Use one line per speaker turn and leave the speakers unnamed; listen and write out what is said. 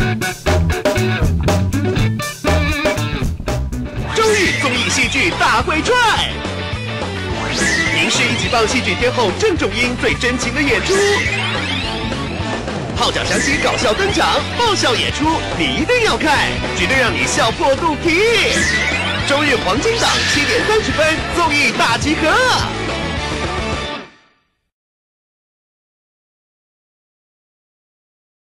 周日综艺戏剧大会串，您是一级棒戏剧天后郑中英最真情的演出，号角响起，搞笑登场，爆笑演出，你一定要看，绝对让你笑破肚皮。周日黄金档7点30分，综艺大集合。